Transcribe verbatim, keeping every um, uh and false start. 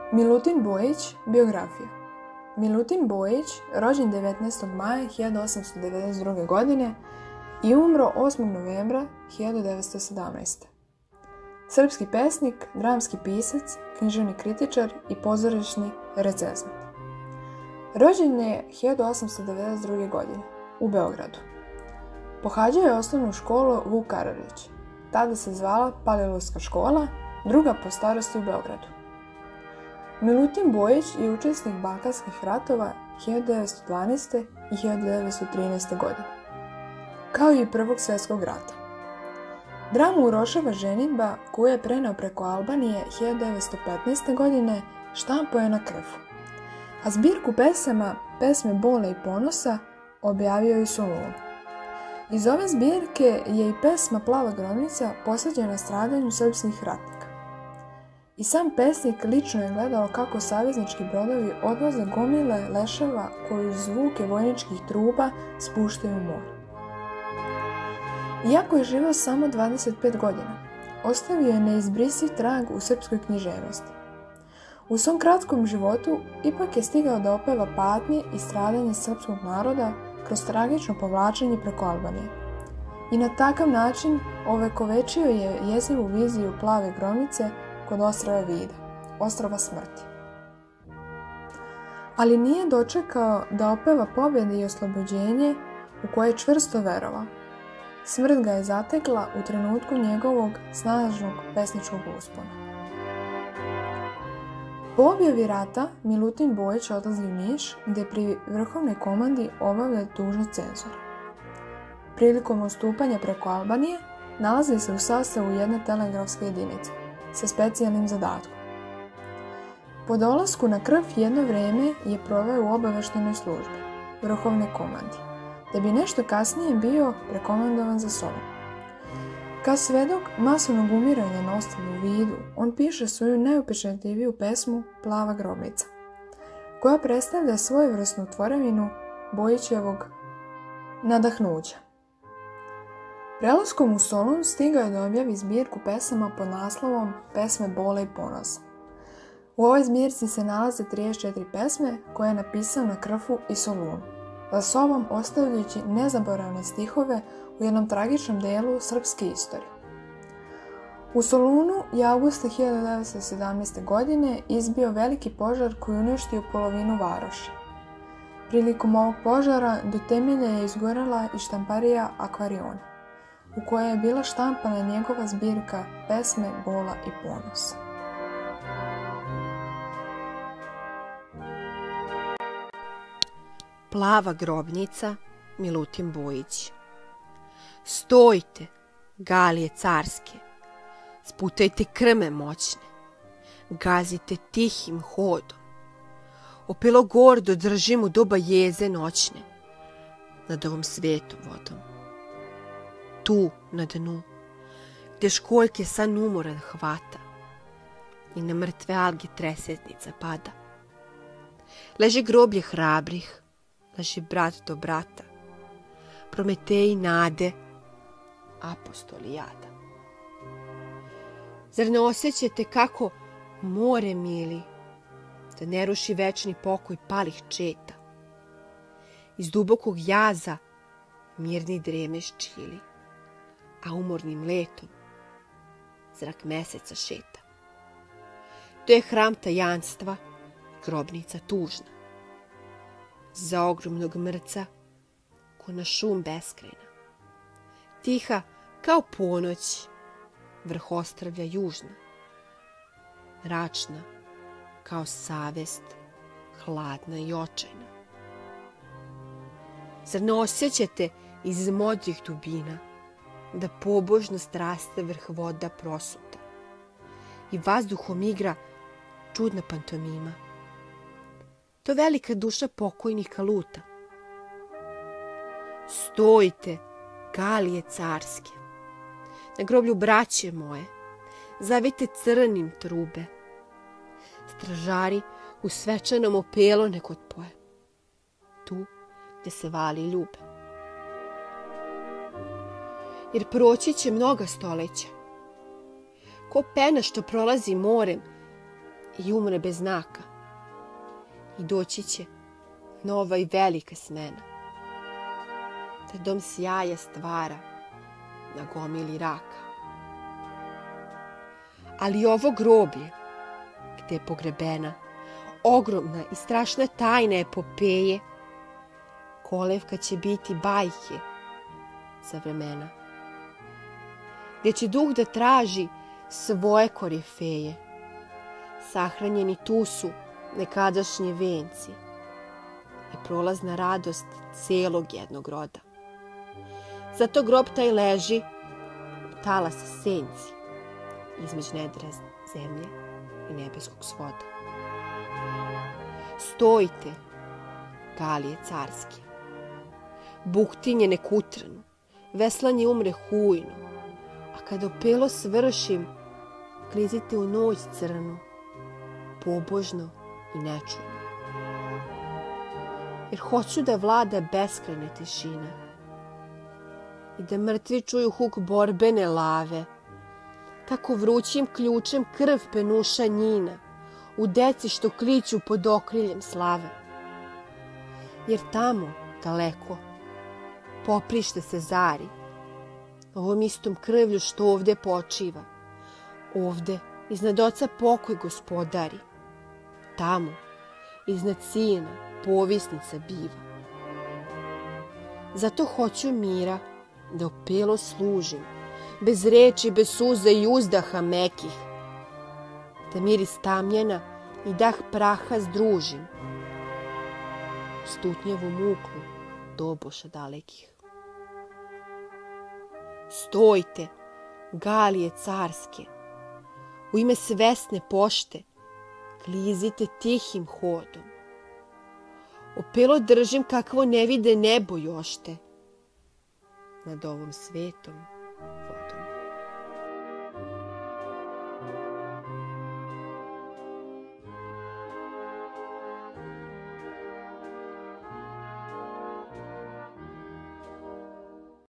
Milutin Bojić, biografija. Milutin Bojić, rođen devetnaestog maja hiljadu osamsto devedeset druge. godine i umro osmog novembra hiljadu devetsto sedamnaeste. Srpski pesnik, dramski pisac, književni kritičar i pozorišni recenzent. Rođen je hiljadu osamsto devedeset druge. godine u Beogradu. Pohađao je osnovnu školu Vuk Karadžić, tada se zvala Palilulska škola, druga po starosti u Beogradu. Milutin Bojić je učesnik Balkanskih ratova hiljadu devetsto dvanaeste. i hiljadu devetsto trinaeste. godine, kao i Prvog svjetskog rata. Dramu Uroševa ženidba, koju je preneo preko Albanije hiljadu devetsto petnaeste. godine, štampao je na Krfu, a zbirku pesama Pesme bole i ponosa objavio je u Solunu. Iz ove zbirke je i pesma Plava grobnica posvećena stradanju srpskih ratnika. I sam pesnik lično je gledao kako saveznički brodovi odvoze gomile leševa koji uz zvuke vojničkih truba spuštaju u more. Iako je živio samo dvadeset pet godina, ostavio je neizbrisiv trag u srpskoj književnosti. U svom kratkom životu ipak je stigao da opeva patnje i stradanje srpskog naroda kroz tragično povlačenje preko Albanije. I na takav način ovekovečio je jezivu viziju Plave grobnice kod ostrva Vida, ostrva smrti. Ali nije dočekao da opeva pobjede i oslobođenje u koje je čvrsto verovao. Smrt ga je zatekla u trenutku njegovog snažnog pesničkog uspona. Po objavi rata Milutin Bojić odlazi u Niš, gdje pri vrhovnoj komandi obavlja dužnost cenzora. Prilikom ustupanja preko Albanije nalazi se u sastavu jedne telegrafske jedinice sa specijalnim zadatkom. Po dolasku na Krf jedno vrijeme je proveo u obavještajnoj službi vrhovne komandi, da bi nešto kasnije bio prekomandovan za Solun. Kao svedok masovnog umiranja na ostrvu Vidu, on piše svoju najupečatljiviju pesmu Plava grobnica, koja predstavlja svojevrsnu tvorevinu Bojićevog nadahnuća. Prelaskom u Solun stigao je da objavi zbirku pesama pod naslovom Pesme bole i ponosa. U ovoj zbirci se nalaze trideset četiri pesme koje je napisao na Krfu i Solunu, za sobom ostavljajući nezaboravne stihove u jednom tragičnom delu srpske istorije. U Solunu je avgusta hiljadu devetsto sedamnaeste. godine izbio veliki požar koji uništio polovinu varoši. Prilikom ovog požara do temelja je izgorela i štamparija Akvariona, u kojoj je bila štampana njegova zbirka Pesme bola i ponosa. Plava grobnica, Milutin Bojić. Stojte, galije carske, sputajte krme moćne, gazite tihim hodom, opelo gordo držim u doba jeze noćne, nad ovom svetom vodom. Tu, na dnu, gde školjke san umoran hvata i na mrtve alge treseznica pada. Leže groblje hrabrih, leže brat do brata, Prometeji nade, apostoli jada. Zar ne osjećate kako more mili, da ne ruši večni pokoj palih četa? Iz dubokog jaza mirni dremeš čili, a umornim letom zrak meseca šeta. To je hram tajanstva, grobnica tužna, za ogromnog mrca ko na šum beskrajna. Tiha kao ponoć, vrh ostrvlja južna, mračna kao savest, hladna i očajna. Zar ne osjećate iz modrih dubina da pobožnost raste vrh voda prosuta i vazduhom igra čudna pantomima? To velika duša pokojnika luta. Stojte, galije carske, na groblju braće moje, zavite crnim trube. Stražari u svečanom opelo nek otpoje, tu gdje se vali ljube. Jer proći će mnoga stoleća, ko pena što prolazi morem i umre bez znaka. I doći će nova i velika smena. Da dom sjaja stvara na gomili raka. Ali ovo groblje, gde je pogrebena ogromna i strašna tajna epopeje, kolevka će biti bajke za vremena. Gde će duh da traži svoje korifeje. Sahranjeni tu su nekadašnji venci i prolazna radost celog jednog roda. Zato grob taj leži u talasa senci između nedra zemlje i nebeskog svoda. Stojite, galije carske, buktinje nek utrnu, veslanje umre hujno, a kad opelo svršim, klizite u noć crnu, pobožno i nečujno. Jer hoću da vlada beskrajna tišina i da mrtvi čuju huk borbene lave, tako vrućim ključem krv penuša njina u deci što kliću pod okriljem slave. Jer tamo, daleko, poprište se zari, ovom istom krvlju što ovde počiva, ovde iznad oca pokoj gospodari, tamo, iznad sina, povisnica biva. Zato hoću mira da opelo služim, bez reči, bez suza i uzdaha mekih, da miris tamjena i dah praha združim, stutnjevu muklu doboša dalekih. Stojte, galije carske, u ime svesne pošte, klizite tihim hodom. Opelo držim kakvo ne vide nebo jošte nad ovom svetom